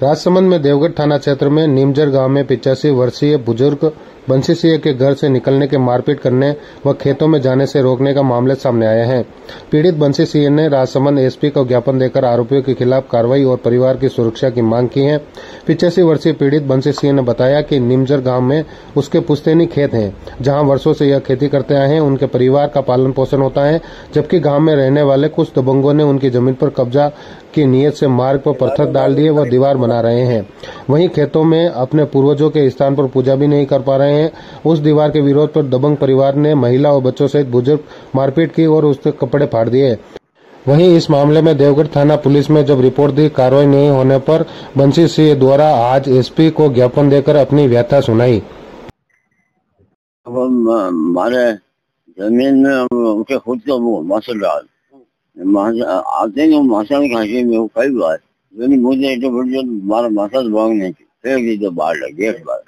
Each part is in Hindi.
राजसमंद में देवगढ़ थाना क्षेत्र में नीमजर गांव में 85 वर्षीय बुजुर्ग बंसी सिंह के घर से निकलने के मारपीट करने व खेतों में जाने से रोकने का मामले सामने आया है। पीड़ित बंसी सिंह ने राजसमंद एसपी को ज्ञापन देकर आरोपियों के खिलाफ कार्रवाई और परिवार की सुरक्षा की मांग की है। 85 वर्षीय पीड़ित बंसी सिंह ने बताया कि नीमजर गांव में उसके पुश्तैनी खेत हैं, जहां वर्षों से यह खेती करते आए हैं। उनके परिवार का पालन पोषण होता है, जबकि गांव में रहने वाले कुछ दबंगों ने उनकी जमीन पर कब्जा की नीयत से मार्ग पर पत्थर डाल दिए व दीवार बना रहे हैं। वहीं खेतों में अपने पूर्वजों के स्थान पर पूजा भी नहीं कर पा रहे हैं। उस दीवार के विरोध पर दबंग परिवार ने महिला और बच्चों सहित बुजुर्ग मारपीट की और उसके कपड़े फाड़ दिए। वहीं इस मामले में देवगढ़ थाना पुलिस में जब रिपोर्ट दी, कार्रवाई नहीं होने पर बंसी सिंह द्वारा आज एसपी को ज्ञापन देकर अपनी व्यथा सुनाई। अब हमारे जमीन में उनके खुद का वो मसल डाल आते हैं मसल खांसी में कई बार जो मुझे तो बड़े हमारा मसल भाग नहीं फेंक दी तो बाहर लगे एक बार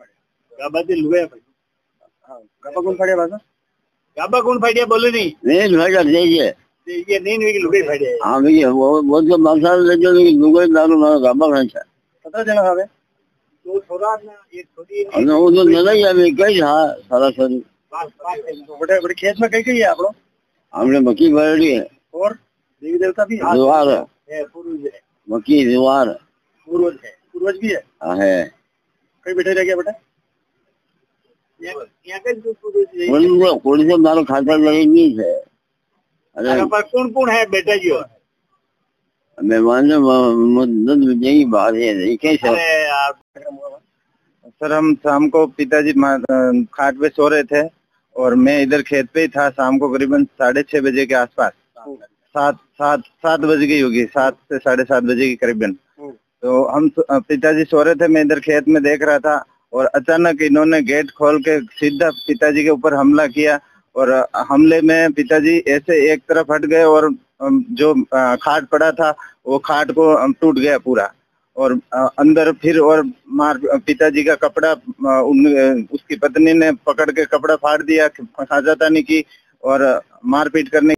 गाबा कौन फाड़िया बोले नहीं भाई दीजिए ये नहीं लुगाई फाड़िया हाँ भैया वो तो मसल ले जो लुगाई दारू मारो गाबा खांसा 17 जना हवे तो छोरा ना ये छोरी वो तो नहीं अभी कई था सारा सर बड़े बड़े खेत में कई है आपको हमने मक्की भरी है और देवी देवता भी दीवार है पूर्वज है मक्की दीवार पूर्वज भी है कई बैठे रह गया बेटा यहाँ का पुलिस से मारो खाता लगेगी है अरे कौन कौन है बेटा जी मेहमान मदद यही बात है कैसे सर हम शाम को पिताजी खाट पे सो रहे थे और मैं इधर खेत पे ही था। शाम को करीबन 6:30 बजे के आसपास 7 बज गई होगी, 7 से 7:30 बजे की करीबन। तो हम पिताजी सो रहे थे, मैं इधर खेत में देख रहा था और अचानक इन्होंने गेट खोल के सीधा पिताजी के ऊपर हमला किया और हमले में पिताजी ऐसे एक तरफ हट गए और जो खाट पड़ा था वो खाट को टूट गया पूरा और अंदर फिर और मार पिताजी का कपड़ा उसकी पत्नी ने पकड़ के कपड़ा फाड़ दिया, खाजातानी की और मारपीट करने